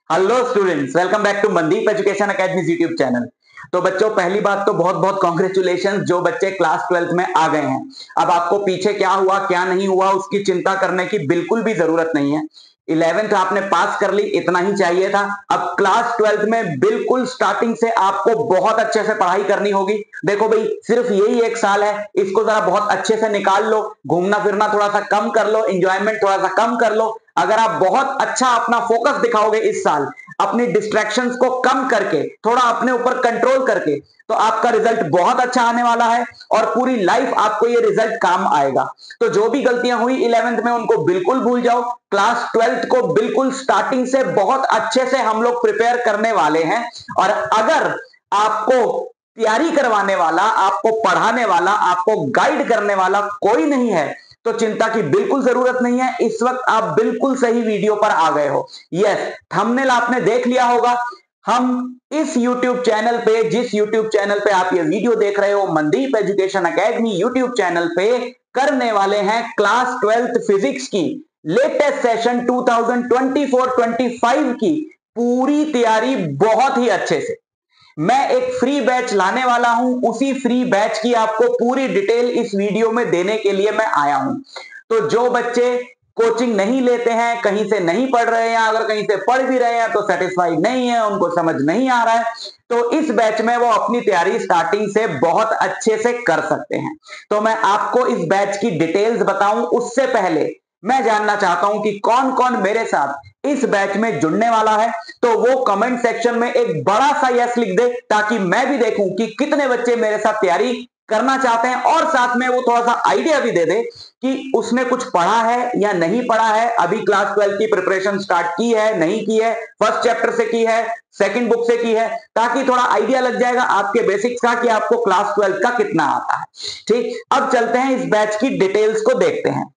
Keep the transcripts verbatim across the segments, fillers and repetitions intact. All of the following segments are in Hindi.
Hello students, welcome back to Mandeep education academy YouTube channel. तो बच्चों, पहली बात तो बहुत बहुत कॉन्ग्रेचुलेशन जो बच्चे क्लास ट्वेल्थ में आ गए हैं। अब आपको पीछे क्या हुआ क्या नहीं हुआ उसकी चिंता करने की बिल्कुल भी जरूरत नहीं है। इलेवेंथ आपने पास कर ली, इतना ही चाहिए था। अब क्लास ट्वेल्थ में बिल्कुल स्टार्टिंग से आपको बहुत अच्छे से पढ़ाई करनी होगी। देखो भाई, सिर्फ यही एक साल है, इसको जरा बहुत अच्छे से निकाल लो। घूमना फिरना थोड़ा सा कम कर लो, एंजॉयमेंट थोड़ा सा कम कर लो। अगर आप बहुत अच्छा अपना फोकस दिखाओगे इस साल, अपनी डिस्ट्रैक्शंस को कम करके, थोड़ा अपने ऊपर कंट्रोल करके, तो आपका रिजल्ट बहुत अच्छा आने वाला है और पूरी लाइफ आपको ये रिजल्ट काम आएगा। तो जो भी गलतियां हुई इलेवेंथ में उनको बिल्कुल भूल जाओ। क्लास ट्वेल्थ को बिल्कुल स्टार्टिंग से बहुत अच्छे से हम लोग प्रिपेयर करने वाले हैं। और अगर आपको तैयारी करवाने वाला, आपको पढ़ाने वाला, आपको गाइड करने वाला कोई नहीं है तो चिंता की बिल्कुल जरूरत नहीं है। इस वक्त आप बिल्कुल सही वीडियो पर आ गए हो। यस, थंबनेल आपने देख लिया होगा। हम इस YouTube चैनल पे, जिस YouTube चैनल पे आप ये वीडियो देख रहे हो, Mandeep education academy YouTube channel पे करने वाले हैं क्लास ट्वेल्थ फिजिक्स की latest session two thousand twenty four twenty five की पूरी तैयारी बहुत ही अच्छे से। मैं एक फ्री बैच लाने वाला हूं, उसी फ्री बैच की आपको पूरी डिटेल इस वीडियो में देने के लिए मैं आया हूं। तो जो बच्चे कोचिंग नहीं लेते हैं, कहीं से नहीं पढ़ रहे हैं, अगर कहीं से पढ़ भी रहे हैं तो सेटिस्फाइड नहीं है, उनको समझ नहीं आ रहा है, तो इस बैच में वो अपनी तैयारी स्टार्टिंग से बहुत अच्छे से कर सकते हैं। तो मैं आपको इस बैच की डिटेल्स बताऊं उससे पहले मैं जानना चाहता हूं कि कौन कौन मेरे साथ इस बैच में जुड़ने वाला है। तो वो कमेंट सेक्शन में एक बड़ा सा यस लिख दे ताकि मैं भी देखूं कि कितने बच्चे मेरे साथ तैयारी करना चाहते हैं, और साथ में वो थोड़ा सा आइडिया भी दे दे कि उसने कुछ पढ़ा है या नहीं पढ़ा है, अभी क्लास ट्वेल्थ की प्रिपरेशन स्टार्ट की है नहीं की है, फर्स्ट चैप्टर से की है, सेकंड बुक से की है, ताकि थोड़ा आइडिया लग जाएगा आपके बेसिक्स का कि आपको क्लास ट्वेल्थ का कितना आता है। ठीक, अब चलते हैं इस बैच की डिटेल्स को देखते हैं।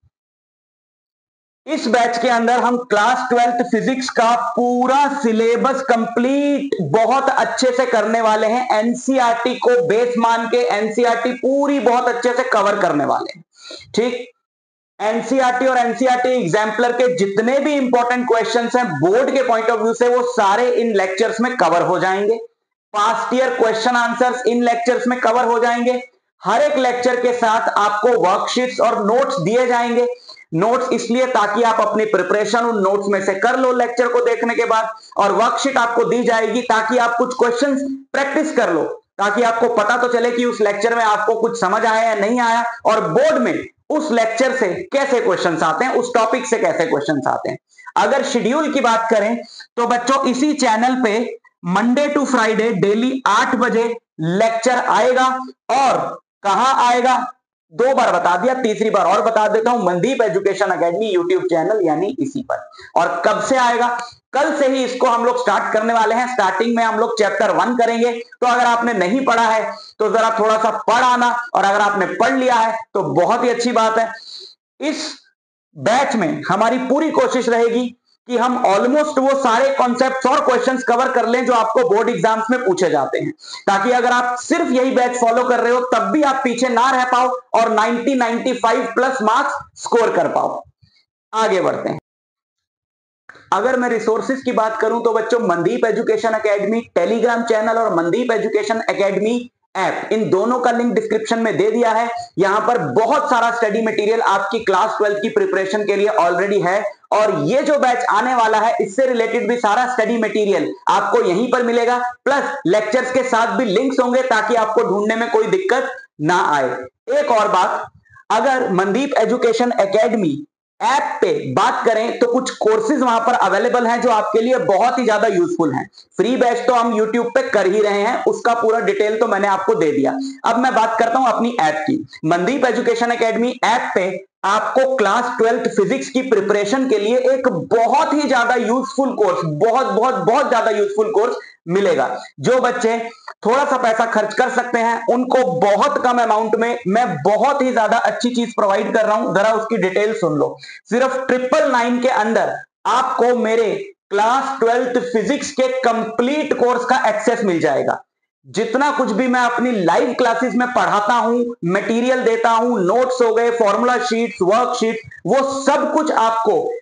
इस बैच के अंदर हम क्लास ट्वेल्थ फिजिक्स का पूरा सिलेबस कंप्लीट बहुत अच्छे से करने वाले हैं। एनसीईआरटी को बेस मान के एनसीईआरटी पूरी बहुत अच्छे से कवर करने वाले हैं। ठीक, एनसीईआरटी और एनसीईआरटी एग्जाम्पलर के जितने भी इंपॉर्टेंट क्वेश्चंस हैं बोर्ड के पॉइंट ऑफ व्यू से, वो सारे इन लेक्चर्स में कवर हो जाएंगे। पास्ट ईयर क्वेश्चन आंसर्स इन लेक्चर्स में कवर हो जाएंगे। हर एक लेक्चर के साथ आपको वर्कशीट्स और नोट्स दिए जाएंगे। नोट्स इसलिए ताकि आप अपनी प्रिपरेशन उन नोट्स में से कर लो लेक्चर को देखने के बाद, और वर्कशीट आपको दी जाएगी ताकि आप कुछ क्वेश्चंस प्रैक्टिस कर लो, ताकि आपको पता तो चले कि उस लेक्चर में आपको कुछ समझ आया या नहीं आया, और बोर्ड में उस लेक्चर से कैसे क्वेश्चंस आते हैं, उस टॉपिक से कैसे क्वेश्चंस आते हैं। अगर शेड्यूल की बात करें तो बच्चों इसी चैनल पे मंडे टू फ्राइडे डेली आठ बजे लेक्चर आएगा। और कहां आएगा दो बार बता दिया, तीसरी बार और बता देता हूं, Mandeep education academy YouTube channel यानी इसी पर। और कब से आएगा? कल से ही इसको हम लोग स्टार्ट करने वाले हैं। स्टार्टिंग में हम लोग चैप्टर वन करेंगे। तो अगर आपने नहीं पढ़ा है तो जरा थोड़ा सा पढ़ आना, और अगर आपने पढ़ लिया है तो बहुत ही अच्छी बात है। इस बैच में हमारी पूरी कोशिश रहेगी कि हम ऑलमोस्ट वो सारे कॉन्सेप्ट्स और क्वेश्चंस कवर कर लें जो आपको बोर्ड एग्जाम्स में पूछे जाते हैं, ताकि अगर आप सिर्फ यही बैच फॉलो कर रहे हो तब भी आप पीछे ना रह पाओ और नब्बे पचानवे प्लस मार्क्स स्कोर कर पाओ। आगे बढ़ते हैं। अगर मैं रिसोर्सेज की बात करूं तो बच्चों, Mandeep education academy telegram channel और मनदीप एजुकेशन एकेडमी ऐप, इन दोनों का लिंक डिस्क्रिप्शन में दे दिया है। यहां पर बहुत सारा स्टडी मटेरियल आपकी क्लास ट्वेल्थ की प्रिपरेशन के लिए ऑलरेडी है, और ये जो बैच आने वाला है इससे रिलेटेड भी सारा स्टडी मटेरियल आपको यहीं पर मिलेगा। प्लस लेक्चर्स के साथ भी लिंक्स होंगे ताकि आपको ढूंढने में कोई दिक्कत ना आए। एक और बात, अगर मनदीप एजुकेशन एकेडमी ऐप पे बात करें तो कुछ कोर्सेज वहां पर अवेलेबल हैं जो आपके लिए बहुत ही ज्यादा यूजफुल हैं। फ्री बैच तो हम यूट्यूब पे कर ही रहे हैं, उसका पूरा डिटेल तो मैंने आपको दे दिया। अब मैं बात करता हूं अपनी ऐप की। मनदीप एजुकेशन एकेडमी ऐप पे आपको क्लास ट्वेल्थ फिजिक्स की प्रिपरेशन के लिए एक बहुत ही ज्यादा यूजफुल कोर्स, बहुत बहुत बहुत ज्यादा यूजफुल कोर्स मिलेगा। जो बच्चे थोड़ा सा पैसा खर्च कर सकते हैं उनको बहुत कम अमाउंट में मैं बहुत ही ज्यादा अच्छी चीज प्रोवाइड कर रहा हूं। जरा उसकी डिटेल सुन लो। सिर्फ ट्रिपल नाइन के अंदर आपको मेरे क्लास ट्वेल्थ फिजिक्स के कंप्लीट कोर्स का एक्सेस मिल जाएगा। जितना कुछ भी मैं अपनी लाइव क्लासेस में पढ़ाता हूं, मटेरियल देता हूं, नोट्स हो गए, फॉर्मूला शीट्स, वर्कशीट, वो सब कुछ आपको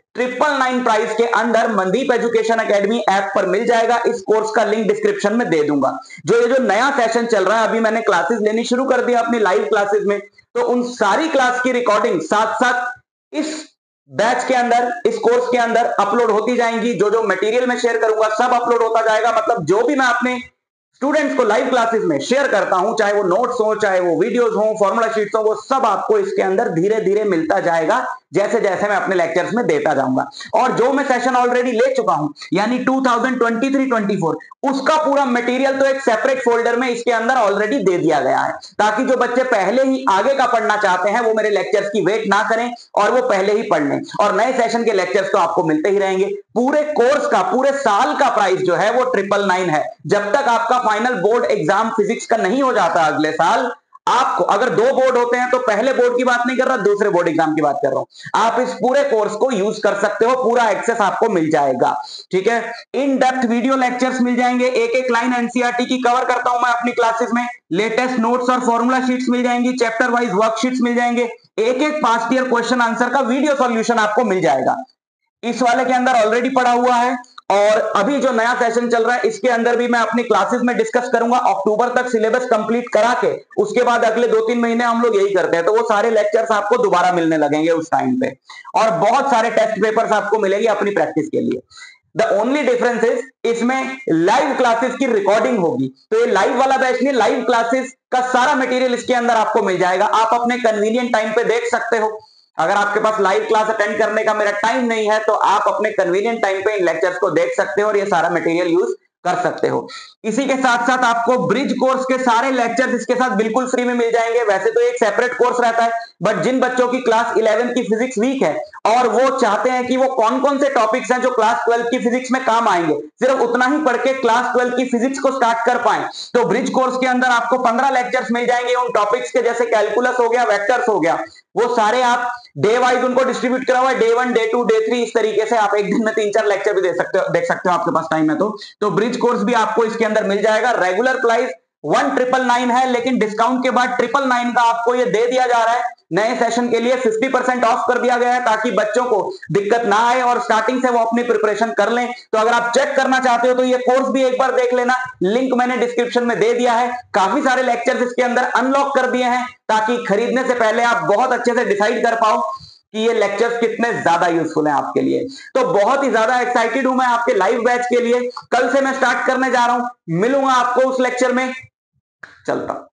ट्रिपल नाइन प्राइस के अंदर मनदीप एजुकेशन एकेडमी ऐप पर मिल जाएगा। इस कोर्स का लिंक डिस्क्रिप्शन में दे दूंगा। जो ये जो नया सेशन चल रहा है, अभी मैंने क्लासेस लेनी शुरू कर दिया अपनी लाइव क्लासेस में, तो उन सारी क्लास की रिकॉर्डिंग साथ साथ इस बैच के अंदर, इस कोर्स के अंदर अपलोड होती जाएंगी। जो जो मटेरियल मैं शेयर करूंगा सब अपलोड होता जाएगा। मतलब जो भी मैं अपने स्टूडेंट्स को लाइव क्लासेस में शेयर करता हूं, चाहे वो नोट्स हो, चाहे वो वीडियोस हो, फॉर्मूला शीट्स हो, वो सब आपको इसके अंदर धीरे धीरे मिलता जाएगा जैसे जैसे मैं अपने लेक्चर्स में देता जाऊंगा। और जो मैं सेशन ऑलरेडी ले चुका हूं यानी two thousand twenty three twenty four, उसका पूरा मटेरियल तो एक सेपरेट फोल्डर में इसके अंदर ऑलरेडी दे दिया गया है, ताकि जो बच्चे पहले ही आगे का पढ़ना चाहते हैं वो मेरे लेक्चर्स की वेट ना करें और वो पहले ही पढ़ लें। और नए सेशन के लेक्चर्स तो आपको मिलते ही रहेंगे। पूरे कोर्स का, पूरे साल का प्राइस जो है वो ट्रिपल नाइन है। जब तक आपका फाइनल बोर्ड एग्जाम फिजिक्स का नहीं हो जाता अगले साल, आपको अगर दो बोर्ड होते हैं तो पहले बोर्ड की बात नहीं कर रहा, दूसरे बोर्ड एग्जाम की बात कर रहा हूं, आप इस पूरे कोर्स को यूज कर सकते हो। पूरा एक्सेस आपको मिल जाएगा। ठीक है, इन डेप्थ वीडियो लेक्चर्स मिल जाएंगे। एक एक लाइन एनसीईआरटी की कवर करता हूं मैं अपनी क्लासेस में। लेटेस्ट नोट्स और फॉर्मूला शीट्स मिल जाएंगी। चैप्टर वाइज वर्कशीट्स मिल जाएंगे। एक एक पास्ट ईयर क्वेश्चन आंसर का वीडियो सॉल्यूशन आपको मिल जाएगा। इस वाले के अंदर ऑलरेडी पढ़ा हुआ है, और अभी जो नया सेशन चल रहा है इसके अंदर भी मैं अपनी क्लासेस में डिस्कस करूंगा। अक्टूबर तक सिलेबस कंप्लीट करा के उसके बाद अगले दो तीन महीने हम लोग यही करते हैं, तो वो सारे लेक्चर्स आपको दोबारा मिलने लगेंगे उस टाइम पे, और बहुत सारे टेस्ट पेपर्स आपको मिलेंगे अपनी प्रैक्टिस के लिए। द ओनली डिफरेंस इज इसमें लाइव क्लासेस की रिकॉर्डिंग होगी। तो ये लाइव वाला बैच नहीं, लाइव क्लासेस का सारा मटेरियल इसके अंदर आपको मिल जाएगा। आप अपने कन्वीनियंट टाइम पे देख सकते हो। अगर आपके पास लाइव क्लास अटेंड करने का मेरा टाइम नहीं है तो आप अपने कन्वीनियंट टाइम पे इन लेक्चर्स को देख सकते हो और ये सारा मटेरियल यूज कर सकते हो। इसी के साथ साथ आपको ब्रिज कोर्स के सारे लेक्चर्स इसके साथ बिल्कुल फ्री में मिल जाएंगे। वैसे तो एक सेपरेट कोर्स रहता है, बट जिन बच्चों की क्लास इलेवेंथ की फिजिक्स वीक है और वो चाहते हैं कि वो कौन कौन से टॉपिक्स हैं जो क्लास ट्वेल्थ की फिजिक्स में काम आएंगे, सिर्फ उतना ही पढ़ के क्लास ट्वेल्थ की फिजिक्स को स्टार्ट कर पाए, तो ब्रिज कोर्स के अंदर आपको पंद्रह लेक्चर्स मिल जाएंगे उन टॉपिक्स के, जैसे कैलकुलस हो गया, वेक्टर्स हो गया। वो सारे आप डे वाइज उनको डिस्ट्रीब्यूट करा हुआ है, day one, day two, day three, इस तरीके से आप एक दिन में तीन चार लेक्चर भी दे सकते हो, देख सकते हो आपके पास टाइम है तो। तो ब्रिज कोर्स भी आपको इसके अंदर मिल जाएगा। Regular price one triple nine है, लेकिन डिस्काउंट के बाद ट्रिपल नाइन का आपको ये दे दिया जा रहा है। नए सेशन के लिए फिफ्टी परसेंट ऑफ कर दिया गया है ताकि बच्चों को दिक्कत ना आए और स्टार्टिंग से वो अपनी प्रिपरेशन कर लें। तो अगर आप चेक करना चाहते हो तो ये कोर्स भी एक बार देख लेना, लिंक मैंने डिस्क्रिप्शन में दे दिया है। काफी सारे लेक्चर्स इसके अंदर अनलॉक कर दिए हैं ताकि खरीदने से पहले आप बहुत अच्छे से डिसाइड कर पाओ कि ये लेक्चर्स कितने ज्यादा यूजफुल हैं आपके लिए। तो बहुत ही ज्यादा एक्साइटेड हूं मैं आपके लाइव बैच के लिए। कल से मैं स्टार्ट करने जा रहा हूं, मिलूंगा आपको उस लेक्चर में। चलता